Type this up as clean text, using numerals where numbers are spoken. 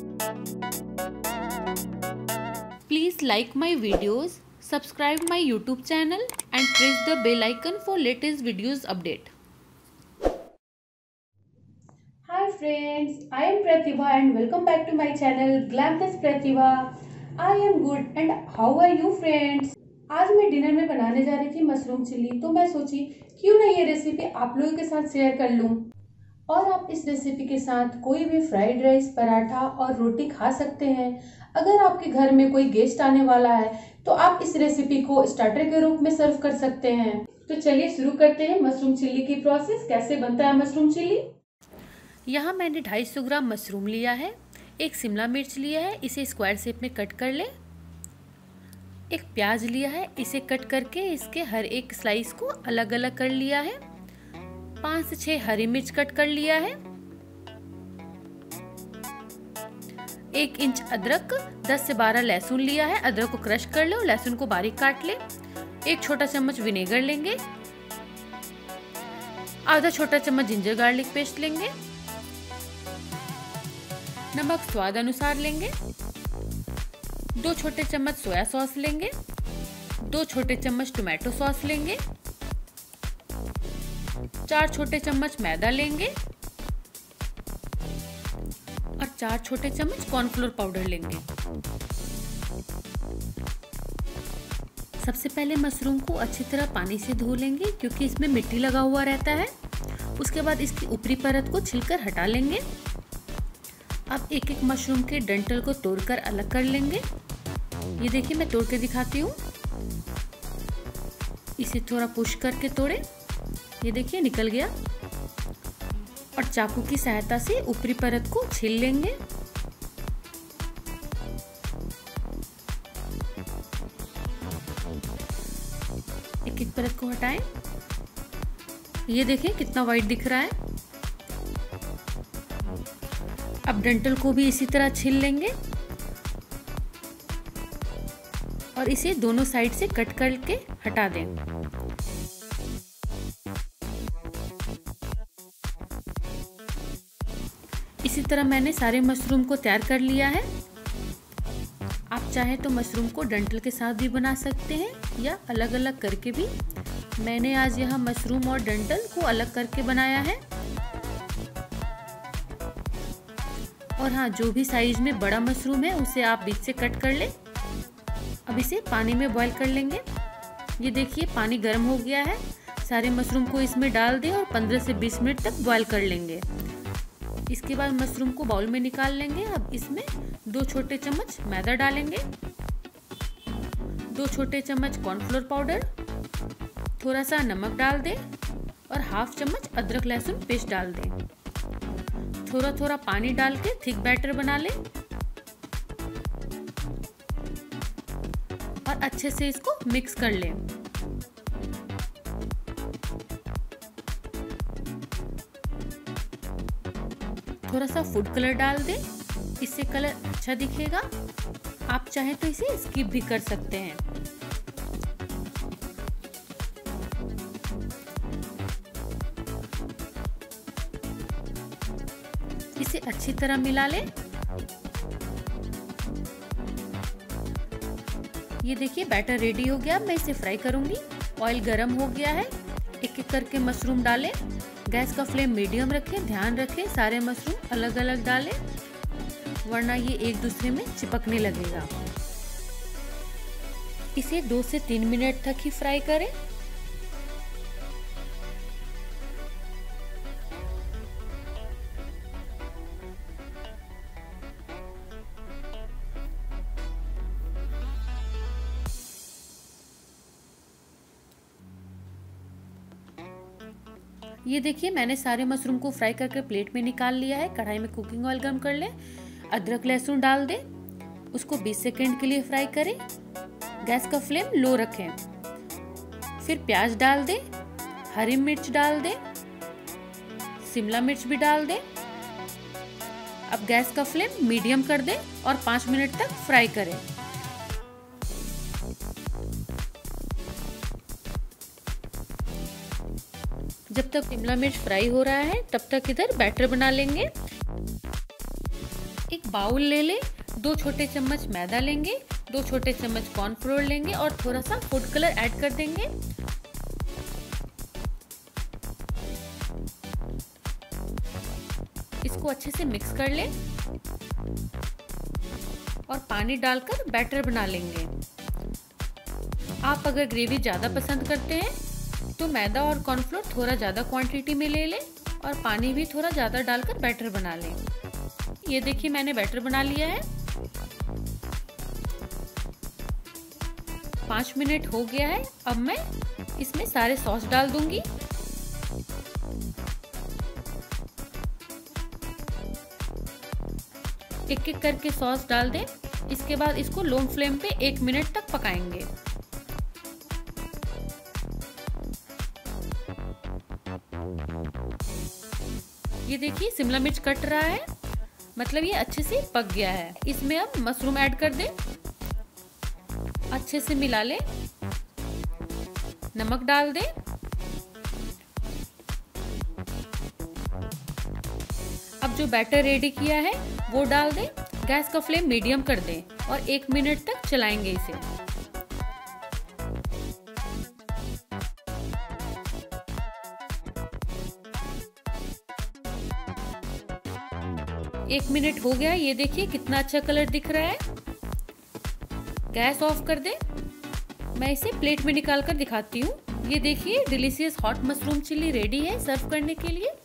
Please like my videos, subscribe my YouTube channel and press the bell icon for latest videos update. Hi friends, I am Pratibha and welcome back to my channel Glamplus Pratibha. I am good and how are you friends? आज मैं dinner में बनाने जा रही थी mushroom chilli, तो मैं सोची क्यों ना ये रेसिपी आप लोगों के साथ शेयर कर लूं। और आप इस रेसिपी के साथ कोई भी फ्राइड राइस, पराठा और रोटी खा सकते हैं। अगर आपके घर में कोई गेस्ट आने वाला है तो आप इस रेसिपी को स्टार्टर के रूप में सर्व कर सकते हैं। तो चलिए शुरू करते हैं मशरूम चिल्ली की प्रोसेस। कैसे बनता है मशरूम चिल्ली। यहाँ मैंने 250 ग्राम मशरूम लिया है, एक शिमला मिर्च लिया है, इसे स्क्वायर शेप में कट कर ले। एक प्याज लिया है, इसे कट करके इसके हर एक स्लाइस को अलग अलग कर लिया है। 5 से 6 हरी मिर्च कट कर लिया है। 1 इंच अदरक, 10 से 12 लहसुन लिया है। अदरक को क्रश कर ले और लहसुन को बारीक काट ले। 1 छोटा चम्मच विनेगर लेंगे। आधा छोटा चम्मच जिंजर गार्लिक पेस्ट लेंगे। नमक स्वाद अनुसार लेंगे। 2 छोटे चम्मच सोया सॉस लेंगे। 2 छोटे चम्मच टोमेटो सॉस लेंगे। 4 छोटे चम्मच मैदा लेंगे और 4 छोटे चम्मच कॉर्नफ्लोर पाउडर लेंगे। सबसे पहले मशरूम को अच्छी तरह पानी से धो लेंगे क्योंकि इसमें मिट्टी लगा हुआ रहता है। उसके बाद इसकी ऊपरी परत को छिलकर हटा लेंगे। अब एक एक मशरूम के डंठल को तोड़कर अलग कर लेंगे। ये देखिए मैं तोड़ के दिखाती हूँ। इसे थोड़ा पुश करके तोड़े। ये देखिए निकल गया। और चाकू की सहायता से ऊपरी परत को छील लेंगे। एक एक परत को हटाएं। ये देखिए कितना वाइट दिख रहा है। अब डंठल को भी इसी तरह छील लेंगे और इसे दोनों साइड से कट करके हटा दें। इसी तरह मैंने सारे मशरूम को तैयार कर लिया है। आप चाहे तो मशरूम को डंठल के साथ भी बना सकते हैं या अलग अलग करके भी। मैंने आज यहाँ मशरूम और डंठल को अलग करके बनाया है। और हाँ, जो भी साइज में बड़ा मशरूम है उसे आप बीच से कट कर ले। अब इसे पानी में बॉईल कर लेंगे। ये देखिए पानी गर्म हो गया है। सारे मशरूम को इसमें डाल दें और 15 से 20 मिनट तक बॉईल कर लेंगे। इसके बाद मशरूम को बाउल में निकाल लेंगे। अब इसमें 2 छोटे चम्मच मैदा डालेंगे, 2 छोटे चम्मच कॉर्नफ्लोर पाउडर, थोड़ा सा नमक डाल दें और हाफ चम्मच अदरक लहसुन पेस्ट डाल दें। थोड़ा थोड़ा पानी डाल के थिक बैटर बना लें और अच्छे से इसको मिक्स कर लें। थोड़ा सा फूड कलर डाल दें, इससे कलर अच्छा दिखेगा। आप चाहें तो इसे स्किप भी कर सकते हैं। इसे अच्छी तरह मिला लें। ये देखिए बैटर रेडी हो गया। मैं इसे फ्राई करूंगी। ऑयल गरम हो गया है। एक एक करके मशरूम डालें। गैस का फ्लेम मीडियम रखें। ध्यान रखें सारे मशरूम अलग अलग डालें वरना ये एक दूसरे में चिपकने लगेगा। इसे 2 से 3 मिनट तक ही फ्राई करें। ये देखिए मैंने सारे मशरूम को फ्राई करके प्लेट में निकाल लिया है। कढ़ाई में कुकिंग ऑयल गर्म कर लें। अदरक लहसुन डाल दें। उसको 20 सेकंड के लिए फ्राई करें। गैस का फ्लेम लो रखें। फिर प्याज डाल दें, हरी मिर्च डाल दें, शिमला मिर्च भी डाल दें। अब गैस का फ्लेम मीडियम कर दें और 5 मिनट तक फ्राई करें। जब तक शिमला मिर्च फ्राई हो रहा है तब तक इधर बैटर बना लेंगे। एक बाउल ले ले, 2 छोटे चम्मच मैदा लेंगे, 2 छोटे चम्मच कॉर्नफ्लोर लेंगे और थोड़ा सा फूड कलर ऐड कर देंगे। इसको अच्छे से मिक्स कर ले और पानी डालकर बैटर बना लेंगे। आप अगर ग्रेवी ज़्यादा पसंद करते हैं तो मैदा और कॉर्नफ्लोर थोड़ा ज़्यादा क्वांटिटी में ले लें और पानी भी थोड़ा ज़्यादा डालकर बैटर बना लें। ये देखिए मैंने बैटर बना लिया है। 5 मिनट हो गया है। अब मैं इसमें सारे सॉस डाल दूंगी। एक एक करके सॉस डाल दें। इसके बाद इसको लो फ्लेम पे 1 मिनट तक पकाएंगे। ये देखिए शिमला मिर्च कट रहा है, मतलब ये अच्छे से पक गया है। इसमें अब मशरूम ऐड कर दें, अच्छे से मिला लें, नमक डाल दें। अब जो बैटर रेडी किया है वो डाल दें। गैस का फ्लेम मीडियम कर दें और 1 मिनट तक चलाएंगे इसे। एक मिनट हो गया, ये देखिए कितना अच्छा कलर दिख रहा है। गैस ऑफ कर दे। मैं इसे प्लेट में निकाल कर दिखाती हूँ। ये देखिए delicious hot mushroom chilli ready है सर्व करने के लिए।